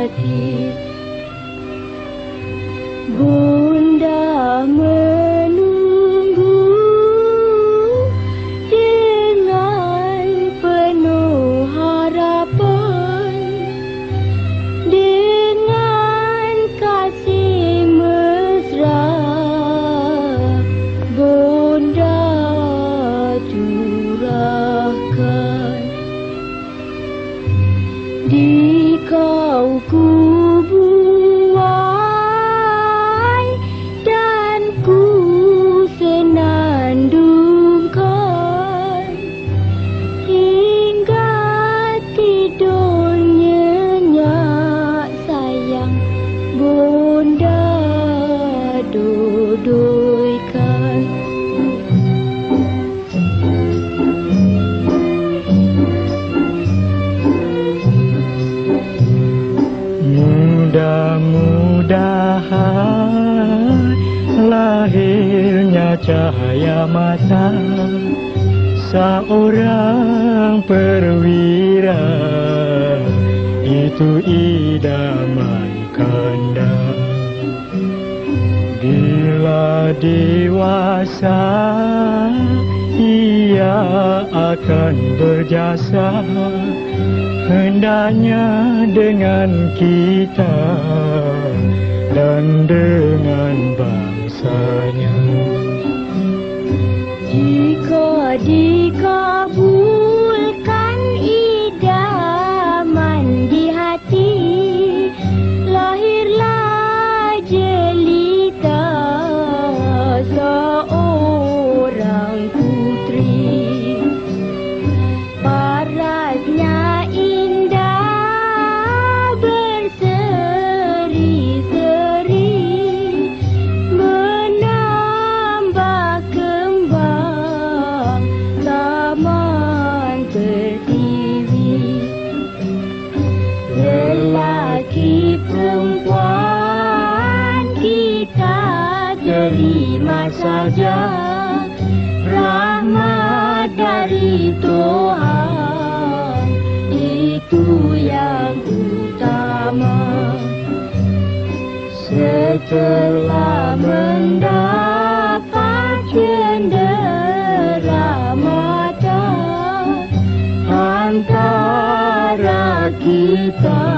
hati. Bunda menunggu dengan penuh harapan, dengan kasih mesra. Bunda curahkan di kau kubuai, dan ku senandungkan hingga tidur nyenyak. Sayang Bunda duduykan. Mudah-mudahan lahirnya cahaya mata seorang perwira, itu idaman kanda. Bila dewasa ia akan berjasa, hendaknya dengan kita dan dengan bangsanya. Jika dikabulkan idaman di hati, lahirlah jelita seorang putri. Parasnya indah berseri-seri, menambah kembang taman pertiwi. Lelaki perempuan kita terima saja, rahmat dari Tuhan itu yang utama. Setelah mendapat cendera mata antara kita,